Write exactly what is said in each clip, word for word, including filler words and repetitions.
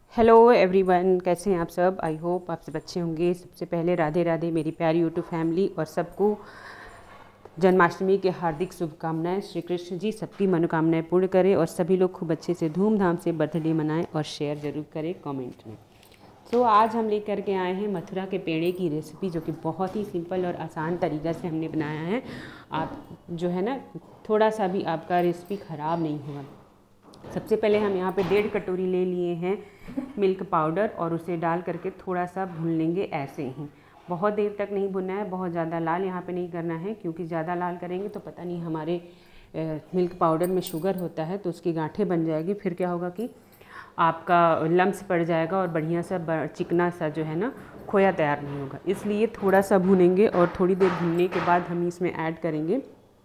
Hello everyone, कैसे हैं आप सब। आई होप आप सब अच्छे होंगे। सबसे पहले राधे राधे मेरी प्यारी यूट्यूब फैमिली, और सबको जन्माष्टमी के हार्दिक शुभकामनाएं। श्री कृष्ण जी सबकी मनोकामनाएं पूर्ण करें और सभी लोग खूब अच्छे से धूमधाम से बर्थडे मनाएं और शेयर ज़रूर करें कमेंट में। तो आज हम लेकर के आए हैं मथुरा के पेड़े की रेसिपी, जो कि बहुत ही सिंपल और आसान तरीक़ा से हमने बनाया है। आप जो है ना, थोड़ा सा भी आपका रेसिपी ख़राब नहीं होगा। सबसे पहले हम यहाँ पे डेढ़ कटोरी ले लिए हैं मिल्क पाउडर, और उसे डाल करके थोड़ा सा भून लेंगे ऐसे ही। बहुत देर तक नहीं भुनना है, बहुत ज़्यादा लाल यहाँ पे नहीं करना है, क्योंकि ज़्यादा लाल करेंगे तो पता नहीं हमारे ए, मिल्क पाउडर में शुगर होता है तो उसकी गांठें बन जाएगी। फिर क्या होगा कि आपका लम्स पड़ जाएगा और बढ़िया सा चिकना सा जो है ना खोया तैयार नहीं होगा। इसलिए थोड़ा सा भूनेंगे और थोड़ी देर भूनने के बाद हम इसमें ऐड करेंगे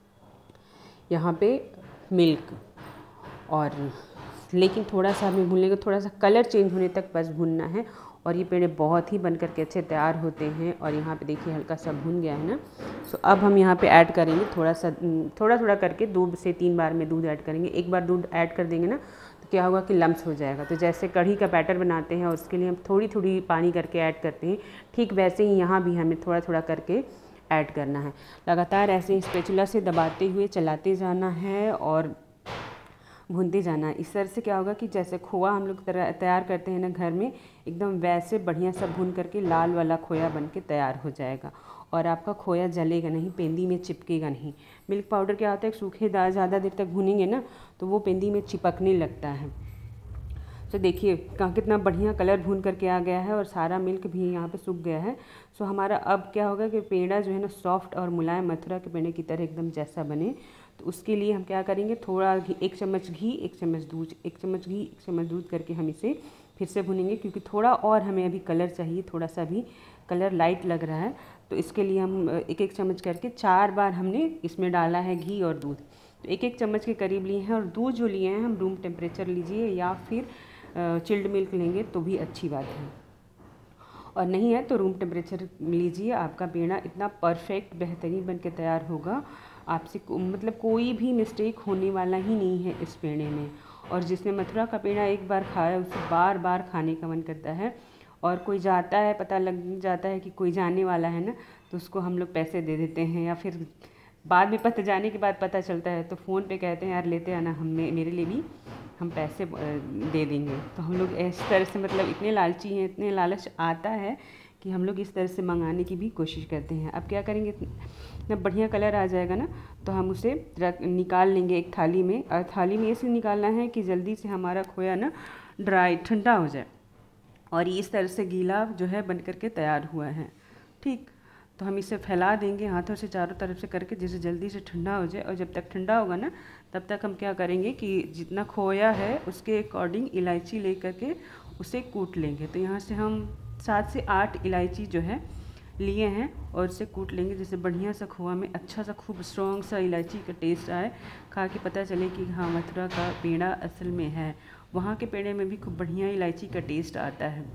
यहाँ पे मिल्क। और लेकिन थोड़ा सा हमें भून लेंगे, थोड़ा सा कलर चेंज होने तक बस भूनना है। और ये पेड़े बहुत ही बन करके अच्छे तैयार होते हैं। और यहाँ पे देखिए हल्का सा भून गया है ना। सो अब हम यहाँ पे ऐड करेंगे थोड़ा सा, थोड़ा थोड़ा करके दो से तीन बार में दूध ऐड करेंगे। एक बार दूध ऐड कर देंगे ना तो क्या होगा कि लम्स हो जाएगा। तो जैसे कढ़ी का बैटर बनाते हैं और उसके लिए हम थोड़ी थोड़ी पानी करके ऐड करते हैं, ठीक वैसे ही यहाँ भी हमें थोड़ा थोड़ा करके ऐड करना है। लगातार ऐसे ही स्पैचुला से दबाते हुए चलाते जाना है और भूनते जाना है। इस तरह से क्या होगा कि जैसे खोआ हम लोग तैयार करते हैं ना घर में, एकदम वैसे बढ़िया सा भून करके लाल वाला खोया बन के तैयार हो जाएगा। और आपका खोया जलेगा नहीं, पेंदी में चिपकेगा नहीं। मिल्क पाउडर क्या होता है, सूखे दाल ज़्यादा देर तक भूनेंगे ना तो वो पेंदी में चिपकने लगता है। तो देखिए कितना बढ़िया कलर भून करके आ गया है और सारा मिल्क भी यहाँ पे सूख गया है। सो हमारा अब क्या होगा कि पेड़ा जो है ना सॉफ्ट और मुलायम मथुरा के पेड़े की तरह एकदम जैसा बने। तो उसके लिए हम क्या करेंगे, थोड़ा घी, एक चम्मच घी, एक चम्मच दूध, एक चम्मच घी, एक चम्मच दूध करके हम इसे फिर से भूनेंगे, क्योंकि थोड़ा और हमें अभी कलर चाहिए, थोड़ा सा भी कलर लाइट लग रहा है। तो इसके लिए हम एक एक चम्मच करके चार बार हमने इसमें डाला है घी और दूध। तो एक एक चम्मच के करीब लिए हैं। और दूध जो लिए हैं हम रूम टेम्परेचर लीजिए या फिर चिल्ड मिल्क लेंगे तो भी अच्छी बात है, और नहीं है तो रूम टेम्परेचर लीजिए। आपका पेड़ा इतना परफेक्ट बेहतरीन बन के तैयार होगा, आपसे मतलब कोई भी मिस्टेक होने वाला ही नहीं है इस पेड़े में। और जिसने मथुरा का पेड़ा एक बार खाया उसे बार बार खाने का मन करता है। और कोई जाता है, पता लग जाता है कि कोई जाने वाला है ना, तो उसको हम लोग पैसे दे देते हैं, या फिर बाद में पता जाने के बाद पता चलता है तो फ़ोन पे कहते हैं यार लेते आना, हम मेरे लिए भी हम पैसे दे देंगे। तो हम लोग इस तरह से मतलब इतने लालची हैं, इतने लालच आता है कि हम लोग इस तरह से मंगाने की भी कोशिश करते हैं। अब क्या करेंगे, जब बढ़िया कलर आ जाएगा ना तो हम उसे निकाल लेंगे एक थाली में। और थाली में ऐसे निकालना है कि जल्दी से हमारा खोया ना ड्राई ठंडा हो जाए। और इस तरह से गीला जो है बन करके तैयार हुआ है। ठीक, तो हम इसे फैला देंगे हाथों से चारों तरफ से करके, जिससे जल्दी से ठंडा हो जाए। और जब तक ठंडा होगा ना तब तक हम क्या करेंगे कि जितना खोया है उसके अकॉर्डिंग इलायची ले करके उसे कूट लेंगे। तो यहाँ से हम सात से आठ इलायची जो है लिए हैं और इसे कूट लेंगे, जिससे बढ़िया सा खोआ में अच्छा सा खूब स्ट्रॉन्ग सा इलायची का टेस्ट आए। खा के पता चले कि हाँ मथुरा का पेड़ा असल में है। वहाँ के पेड़े में भी खूब बढ़िया इलायची का टेस्ट आता है,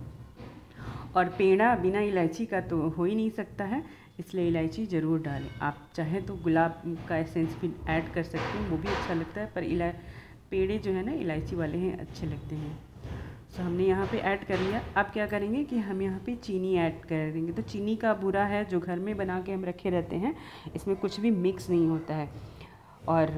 और पेड़ा बिना इलायची का तो हो ही नहीं सकता है, इसलिए इलायची ज़रूर डालें। आप चाहें तो गुलाब का एसेंस भी ऐड कर सकते हैं, वो भी अच्छा लगता है, पर इला पेड़े जो है ना इलायची वाले हैं अच्छे लगते हैं। तो हमने यहाँ पे ऐड कर लिया। अब क्या करेंगे कि हम यहाँ पे चीनी ऐड कर देंगे। तो चीनी का बूरा है जो घर में बना के हम रखे रहते हैं, इसमें कुछ भी मिक्स नहीं होता है। और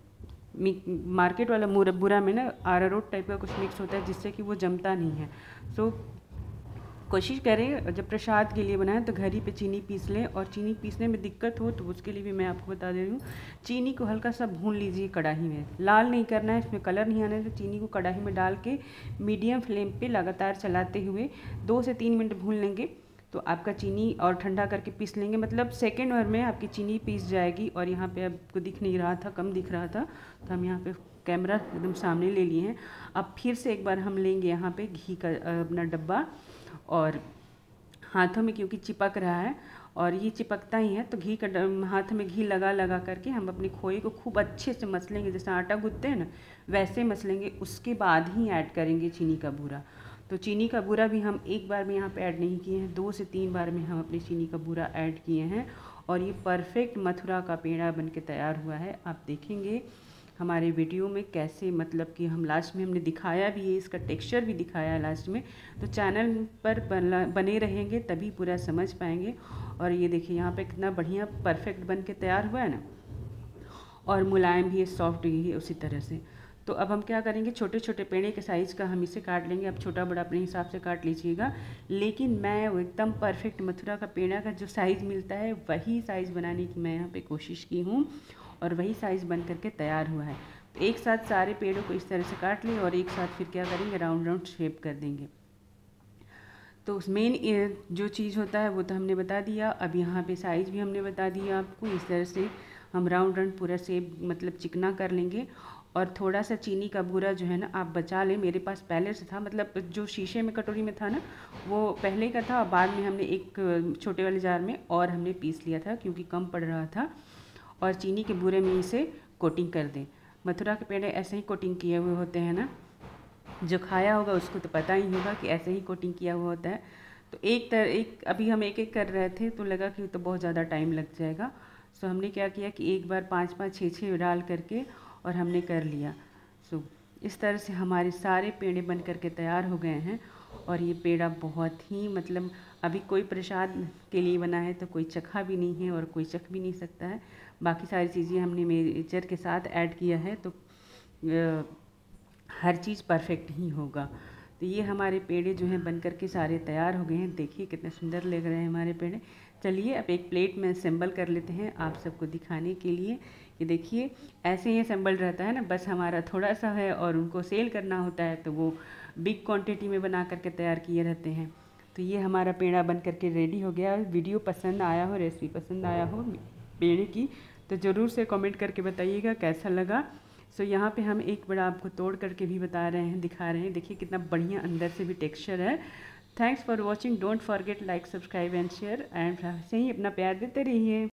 मार्केट वाला बुरा में ना अरारोट टाइप का कुछ मिक्स होता है, जिससे कि वो जमता नहीं है। सो कोशिश करें जब प्रसाद के लिए बनाएं तो घर ही पे चीनी पीस लें। और चीनी पीसने में दिक्कत हो तो उसके लिए भी मैं आपको बता दे रही हूँ, चीनी को हल्का सा भून लीजिए कढ़ाई में। लाल नहीं करना है, इसमें कलर नहीं आना है। तो चीनी को कढ़ाई में डाल के मीडियम फ्लेम पे लगातार चलाते हुए दो से तीन मिनट भून लेंगे। तो आपका चीनी और ठंडा करके पीस लेंगे, मतलब सेकेंड भर में आपकी चीनी पीस जाएगी। और यहाँ पर आपको दिख नहीं रहा था, कम दिख रहा था, तो हम यहाँ पर कैमरा एकदम सामने ले लिए हैं। अब फिर से एक बार हम लेंगे यहाँ पे घी का अपना डब्बा, और हाथों में क्योंकि चिपक रहा है और ये चिपकता ही है, तो घी का हाथ में घी लगा लगा करके हम अपने खोए को खूब अच्छे से मसलेंगे, जैसे आटा गूँथते हैं ना वैसे मसलेंगे। उसके बाद ही ऐड करेंगे चीनी का बूरा। तो चीनी का बूरा भी हम एक बार में यहाँ पे ऐड नहीं किए हैं, दो से तीन बार में हम अपने चीनी का बूरा ऐड किए हैं। और ये परफेक्ट मथुरा का पेड़ा बन के तैयार हुआ है। आप देखेंगे हमारे वीडियो में कैसे, मतलब कि हम लास्ट में हमने दिखाया भी है, इसका टेक्सचर भी दिखाया है लास्ट में। तो चैनल पर बने रहेंगे तभी पूरा समझ पाएंगे। और ये देखिए यहाँ पे कितना बढ़िया परफेक्ट बन के तैयार हुआ है ना, और मुलायम भी है, सॉफ्ट भी है उसी तरह से। तो अब हम क्या करेंगे, छोटे छोटे पेड़े के साइज़ का हम इसे काट लेंगे। अब छोटा बड़ा अपने हिसाब से काट लीजिएगा, लेकिन मैं वो एकदम परफेक्ट मथुरा का पेड़ा का जो साइज़ मिलता है वही साइज़ बनाने की मैं यहाँ पे कोशिश की हूँ, और वही साइज़ बन करके तैयार हुआ है। तो एक साथ सारे पेड़ों को इस तरह से काट लें और एक साथ फिर क्या करेंगे, राउंड राउंड शेप कर देंगे। तो उस मेन जो चीज़ होता है वो तो हमने बता दिया। अब यहाँ पे साइज़ भी हमने बता दिया आपको। इस तरह से हम राउंड राउंड पूरा शेप मतलब चिकना कर लेंगे। और थोड़ा सा चीनी का बूरा जो है ना आप बचा लें, मेरे पास पहले से था, मतलब जो शीशे में कटोरी में था ना वो पहले का था, और बाद में हमने एक छोटे वाले जार में और हमने पीस लिया था क्योंकि कम पड़ रहा था। और चीनी के बूरे में इसे कोटिंग कर दें। मथुरा के पेड़े ऐसे ही कोटिंग किए हुए होते हैं ना, जो खाया होगा उसको तो पता ही होगा कि ऐसे ही कोटिंग किया हुआ होता है। तो एक तर एक अभी हम एक एक कर रहे थे तो लगा कि तो बहुत ज़्यादा टाइम लग जाएगा। सो हमने क्या किया कि एक बार पाँच पाँच छः छः डाल करके और हमने कर लिया। सो इस तरह से हमारे सारे पेड़े बन करके तैयार हो गए हैं। और ये पेड़ा बहुत ही मतलब अभी कोई प्रसाद के लिए बना है तो कोई चखा भी नहीं है और कोई चख भी नहीं सकता है। बाकी सारी चीज़ें हमने मिक्सचर के साथ ऐड किया है तो आ, हर चीज़ परफेक्ट ही होगा। तो ये हमारे पेड़े जो हैं बन कर के सारे तैयार हो गए हैं। देखिए कितने सुंदर लग रहे हैं हमारे पेड़े। चलिए अब एक प्लेट में असेंबल कर लेते हैं आप सबको दिखाने के लिए। कि देखिए ऐसे ही असेंबल रहता है ना, बस हमारा थोड़ा सा है और उनको सेल करना होता है तो वो बिग क्वांटिटी में बना करके तैयार किए रहते हैं। तो ये हमारा पेड़ा बन करके रेडी हो गया। वीडियो पसंद आया हो, रेसिपी पसंद आया हो पेड़े की, तो ज़रूर से कमेंट करके बताइएगा कैसा लगा। सो so, यहाँ पे हम एक बड़ा आपको तोड़ करके भी बता रहे हैं, दिखा रहे हैं। देखिए कितना बढ़िया अंदर से भी टेक्सचर है। Thanks for watching. Don't forget like, subscribe and share, and ऐसे ही अपना प्यार देते रहिए।